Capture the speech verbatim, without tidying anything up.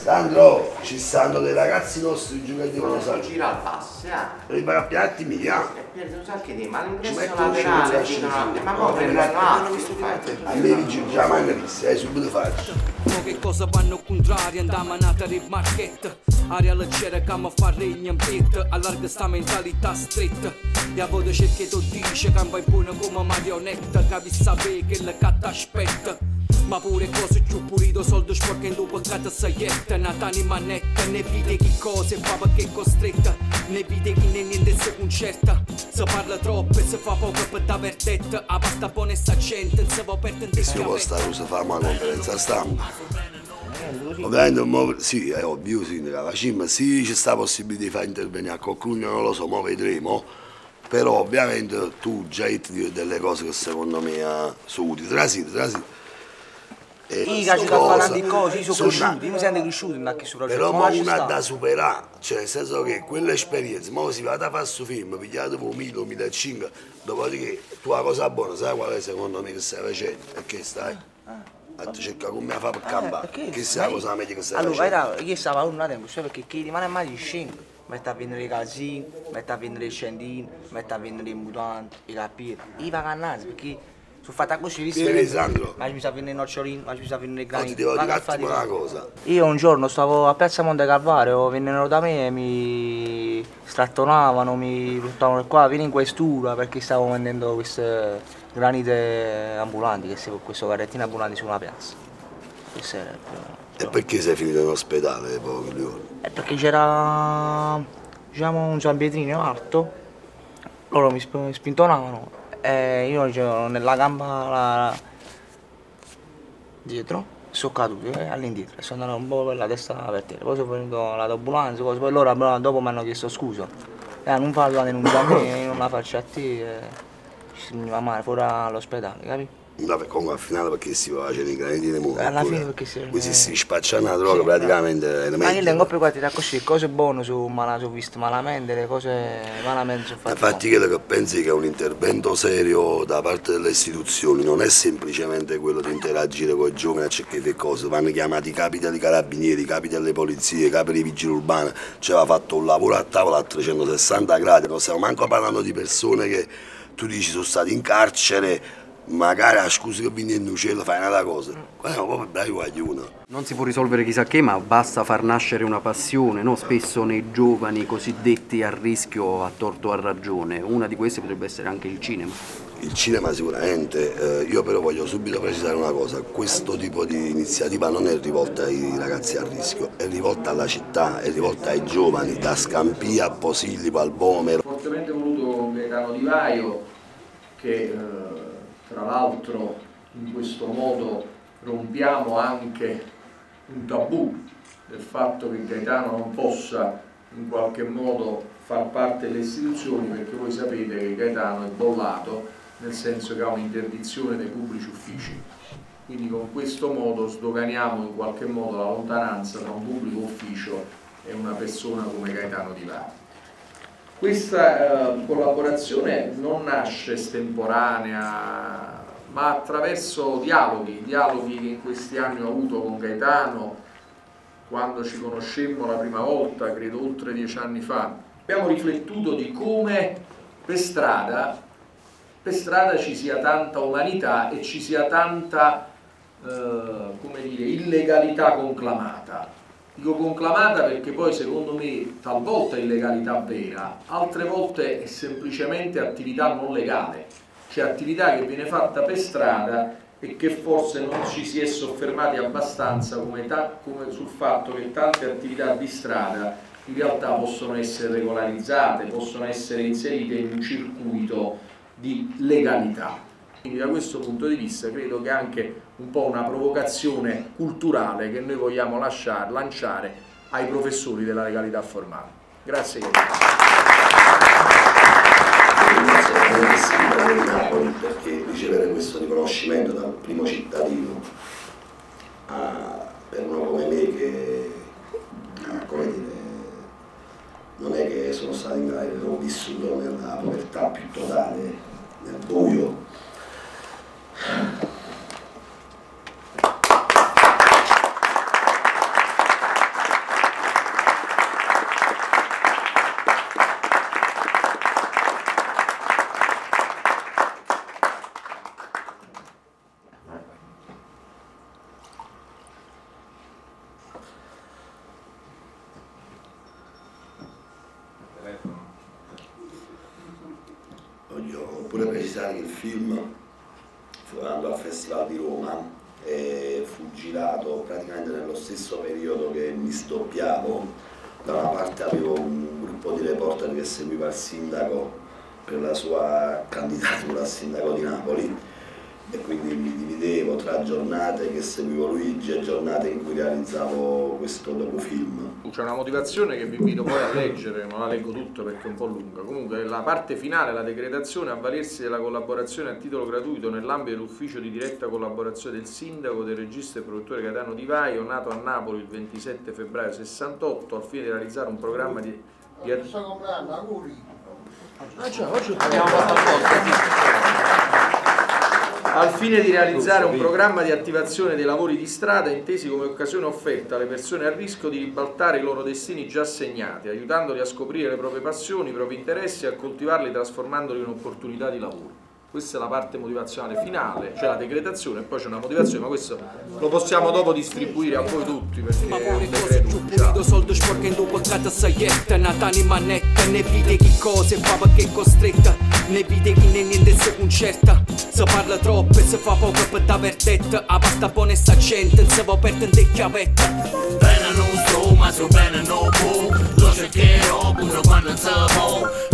Sandro, ci stanno dei ragazzi nostri giocati con lo sai. Gira al passo, eh. Devi fare più attimi, eh. E perdi un sacco di ma l'ingresso laterale dicono, ma come verranno altri? A me dice già mai visto, eh, subito faccio. Che cosa vanno contrari, andiamo a nata di market. Aria leggera che mi fa regno in pet. Allarga sta mentalità stretta. E a volte cerchi tu dice che vai buono come marionetta. Capisci sapere che la catta aspetta. Ma pure cose più pulito, soldo sporco in dopo peccato saietta. Natani manetta, ne vide che cose fa perché è costretta. Ne vide che ne niente si concerta. Si parla troppo e si fa poco per da verdetta. A pasta buona e sa gente, non si può perdere. E si può stare, si fa una conferenza stampa. Ovviamente, sì, è ovvio, sì, nella cima sì, c'è sta possibilità di far intervenire a qualcuno, non lo so, mo vedremo. Però ovviamente tu già hai detto delle cose che secondo me sono utili, trasite, trasite. Io che ci sto parlando di cose, io sono cresciuto, io mi sento cresciuto ma che sopra. Però ma una da superare, cioè nel senso che quell'esperienza, ma si va a fare questo film, pigliato per mille o millecinquecento, dopodiché tu la cosa buona, sai qual è secondo me che stai facendo? Perché stai? A te cerca come a fare per campare, che sia la cosa meglio che stai allora, facendo. Allora, io stavo un tempo, perché chi rimane mai di scende, mette a vendere i calzini, mette a vendere i scendini, mette a vendere i mutanti, i capiri, i vacananzi, perché sono fatta così, visto Vieni Sandro. Ma ci sa vendere i nocciolini, ma ci sa vendere i No, graniti. ti devo dire un attimo una cosa. Io un giorno stavo a Piazza Monte Calvario, vennero da me e mi strattonavano, mi buttavano qua, vieni in questura perché stavo vendendo queste granite ambulanti, che con questo carrettino ambulanti su una piazza. Questo era il E perché sei finito in ospedale pochi giorni? È perché c'era, diciamo, un San Pietrino alto, loro mi sp spintonavano e io c'ero nella gamba la... dietro, sono caduto eh, all'indietro e sono andato un po' per la testa per terra, poi sono venuto all'ambulanza, poi loro dopo mi hanno chiesto scusa, eh, non fa la denuncia a me, non la faccio a te, eh. Ci si veniva male fuori all'ospedale, capi? Vabbè, comunque al finale perché si faceva i graniti di muoio. Alla fine perché si... Così si spaccia una droga, sì, praticamente è ma io vengo per qua ti così, cose buone su mala, su visto malamente, le cose malamente sono fatte. Infatti quello che pensi che è un intervento serio da parte delle istituzioni non è semplicemente quello di interagire con i giovani a cercare che cose, vanno chiamati i capi dei carabinieri, i capi delle polizie, i capi dei vigili urbani, ci aveva fatto un lavoro a tavola a trecentosessanta gradi, non stiamo manco parlando di persone che tu dici sono stati in carcere, magari a scusa che vieni in uccello fai una cosa, qua siamo proprio bravi guagliuno. Non si può risolvere chissà che, ma basta far nascere una passione, no? Spesso nei giovani cosiddetti a rischio, a torto o a ragione, una di queste potrebbe essere anche il cinema. Il cinema sicuramente, eh, io però voglio subito precisare una cosa, questo tipo di iniziativa non è rivolta ai ragazzi a rischio, è rivolta alla città, è rivolta ai giovani, da Scampia a Posillipo al Bomero. Fortemente voluto con Gaetano Di Vaio, che eh, tra l'altro in questo modo rompiamo anche un tabù del fatto che Gaetano non possa in qualche modo far parte delle istituzioni, perché voi sapete che Gaetano è bollato, nel senso che ha un'interdizione dai pubblici uffici. Quindi con questo modo sdoganiamo in qualche modo la lontananza tra un pubblico ufficio e una persona come Gaetano Di Vaio. Questa eh, collaborazione non nasce estemporanea, ma attraverso dialoghi, dialoghi che in questi anni ho avuto con Gaetano, quando ci conoscemmo la prima volta, credo oltre dieci anni fa. Abbiamo riflettuto di come per strada, per strada ci sia tanta umanità e ci sia tanta eh, come dire, illegalità conclamata. Dico conclamata perché poi secondo me talvolta è illegalità vera, altre volte è semplicemente attività non legale, cioè attività che viene fatta per strada e che forse non ci si è soffermati abbastanza come come sul fatto che tante attività di strada in realtà possono essere regolarizzate, possono essere inserite in un circuito di legalità. Quindi da questo punto di vista credo che anche un po' una provocazione culturale che noi vogliamo lasciare, lanciare ai professori della legalità formale. Grazie. Perché ricevere questo riconoscimento dal primo cittadino a, per uno come me che a, come dire, non è che sono stato in Cairo, ho vissuto nella povertà più totale, nel buio. precisare che il film fu andò al Festival di Roma e fu girato praticamente nello stesso periodo che mi sdoppiavo. Da una parte avevo un gruppo di reporter che seguiva il sindaco per la sua candidatura a sindaco di Napoli e quindi mi dividevo tra giornate che seguivo Luigi e giornate in cui realizzavo questo docufilm. C'è una motivazione che vi invito poi a leggere, non la leggo tutta perché è un po' lunga. Comunque la parte finale, la decretazione, avvalersi della collaborazione a titolo gratuito nell'ambito dell'ufficio di diretta collaborazione del sindaco, del regista e produttore Gaetano Di Vaio, nato a Napoli il ventisette febbraio sessantotto, al fine di realizzare un programma di... di... Ah, già, oggi abbiamo fatto al fine di realizzare un programma di attivazione dei lavori di strada intesi come occasione offerta alle persone a rischio di ribaltare i loro destini già segnati, aiutandoli a scoprire le proprie passioni, i propri interessi e a coltivarli trasformandoli in opportunità di lavoro. Questa è la parte motivazionale finale, cioè la decretazione, e poi c'è una motivazione, ma questo lo possiamo dopo distribuire a voi tutti perché è un decreto ufficiale. Soldi sporcando peccato saietta, natani manetta, ne vide che cose fa perché è costretta, ne vide che ne niente si concerta, si parla troppo e si fa poco per da verdetta, a pasta buona e sta gente, si va per tante chiavette. Bene non sto, ma so bene no può, lo cercherò pure quando non si può.